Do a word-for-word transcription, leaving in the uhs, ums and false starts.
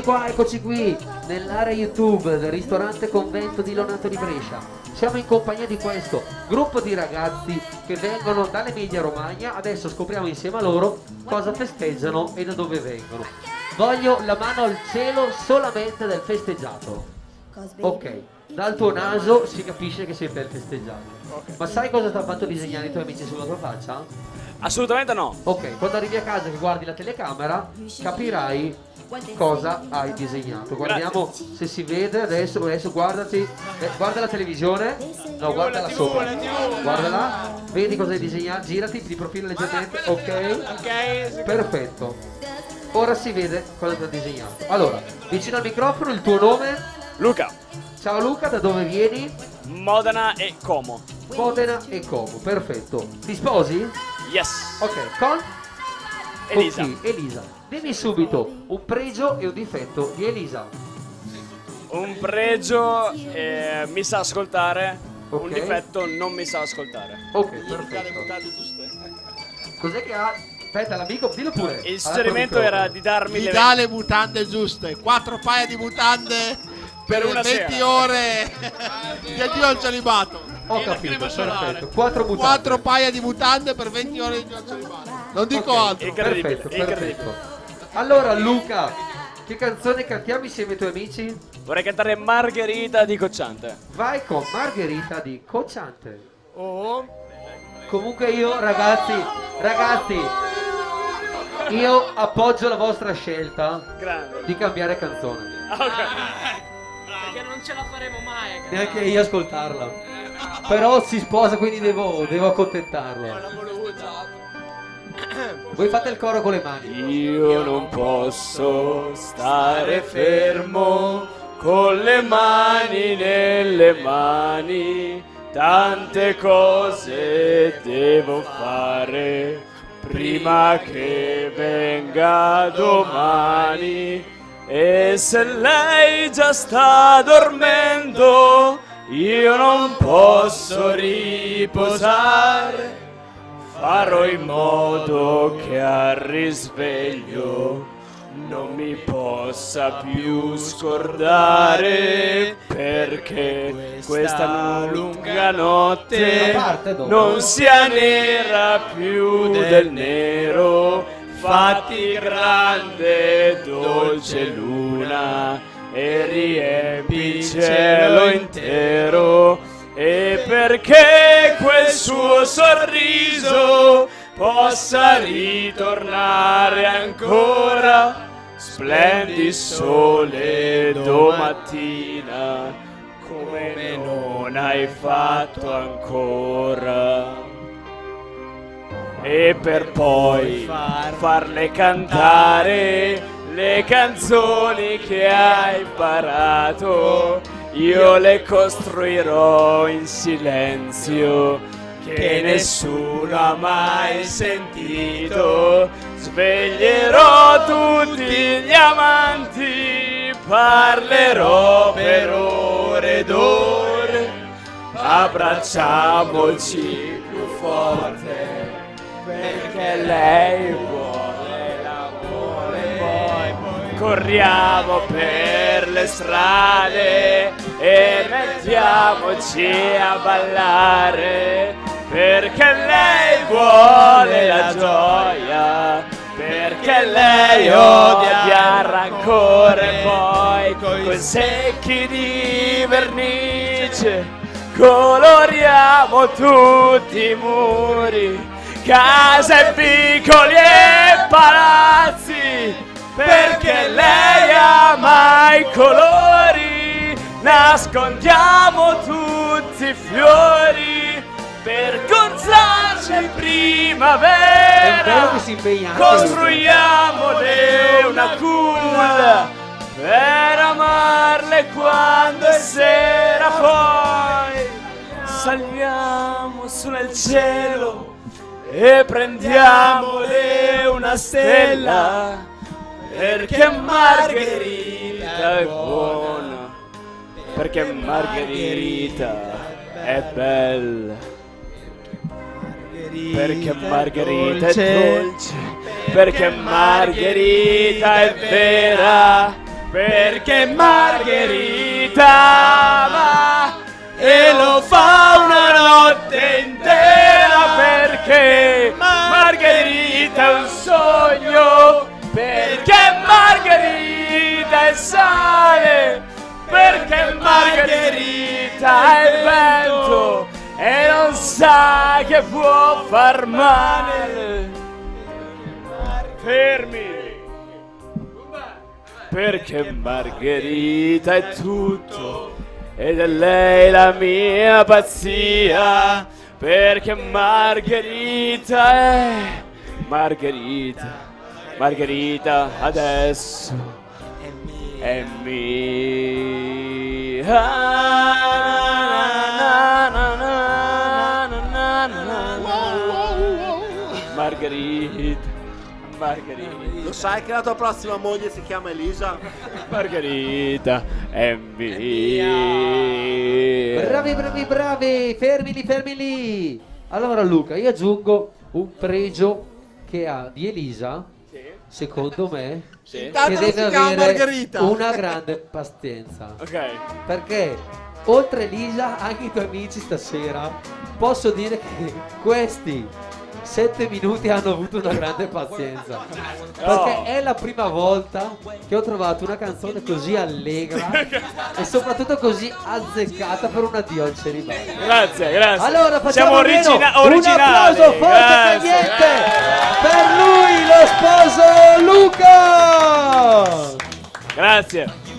Eccoci qua, eccoci qui, nell'area YouTube del ristorante Convento di Lonato di Brescia. Siamo in compagnia di questo gruppo di ragazzi che vengono dall'Emilia Romagna. Adesso scopriamo insieme a loro cosa festeggiano e da dove vengono. Voglio la mano al cielo solamente del festeggiato. Ok, dal tuo naso si capisce che siete il festeggiato. Okay. Ma sai cosa ti hanno fatto disegnare i tuoi amici sulla tua faccia? Assolutamente no. Ok, quando arrivi a casa che guardi la telecamera capirai cosa hai disegnato. Guardiamo Grazie. se si vede adesso. Adesso guardati, eh, guarda la televisione. No, guardala sopra. Guardala, vedi cosa hai disegnato. Girati di profilo leggermente. Ok, Ok, perfetto. Ora si vede cosa ti ha disegnato. Allora, vicino al microfono il tuo nome? Luca. Ciao Luca, da dove vieni? Modena e Como. Modena e Como, perfetto. Ti sposi? Yes. Ok, con? Elisa. Con chi? Elisa. Dimmi subito un pregio e un difetto di Elisa. Un pregio, eh, mi sa ascoltare. Ok. Un difetto, non mi sa ascoltare. Ok, perfetto. Cos'è che ha? Aspetta, l'amico, dillo pure. Il suggerimento era di darmi Gli le dà le mutande giuste. Quattro paia di mutande per, Per una venti sera. ore di addio al celibato. Ho capito, perfetto. Quattro mutande. Quattro paia di mutande per venti ore di addio al celibato. Non dico Ok, altro. Incredibile, Perfetto, incredibile. perfetto. Allora Luca, che canzone cantiamo insieme ai tuoi amici? Vorrei cantare Margherita di Cocciante. Vai con Margherita di Cocciante. Oh. Comunque io, ragazzi, ragazzi, io appoggio la vostra scelta Grande. di cambiare canzone. Ah, ok. Perché non ce la faremo mai. a Neanche cantare. io ascoltarla. Però si sposa, quindi devo, devo accontentarlo. Voi fate il coro con le mani. Io non posso stare fermo con le mani nelle mani, tante cose devo fare prima che venga domani. E se lei già sta dormendo, io non posso riposare. Farò in modo che al risveglio non mi possa più scordare, perché questa lunga notte non sia nera più del nero. Fatti grande, dolce luna, e riempi il cielo intero. E perché quel suo sorriso possa ritornare ancora, splendi sole domattina come non hai fatto ancora. E per poi farle cantare le canzoni che hai imparato, io le costruirò in silenzio, che nessuno ha mai sentito. Sveglierò tutti gli amanti, parlerò per ore ed ore. Abbracciamoci più forte, perché lei vuole l'amore. Poi corriamo per le strade e mettiamoci a ballare, perché lei vuole la gioia, perché lei odia il rancore. Poi con secchi di vernice coloriamo tutti i muri, case, piccoli e palazzi, perché lei ama i colori. Nascondiamo tutti i fiori per gonzarci in primavera. È bello che si impegna anche costruiamole una culla per amarle quando è sera. Poi saliamo su nel cielo e prendiamole una stella, perché Margherita è buona, perché Margherita è bella, perché Margherita è dolce, perché Margherita è vera, perché Margherita ama e lo fa una notte intera, perché Margherita è un sogno, perché Margherita è sale, perché Margherita è vento e non sa che può far male. Fermi! Perché Margherita è tutto ed è lei la mia pazzia, perché Margherita è Margherita, Margherita adesso è mia. Margherita, Margherita. Lo sai che la tua prossima moglie si chiama Elisa? Margherita è mia. Bravi, bravi, bravi, fermi lì, fermi lì. Allora Luca, io aggiungo un pregio che ha di Elisa, secondo me, Sì. che Intanto non deve si chiama avere Margherita. una grande pazienza. Ok. Perché oltre Elisa, anche i tuoi amici stasera, posso dire che questi sette minuti hanno avuto una grande pazienza, perché è la prima volta che ho trovato una canzone così allegra e soprattutto così azzeccata per un addio al celibato. Grazie, grazie. Allora facciamo Siamo almeno origina- un originali. applauso forte e Grazie. cagliente per lui, lo sposo Luca. Grazie.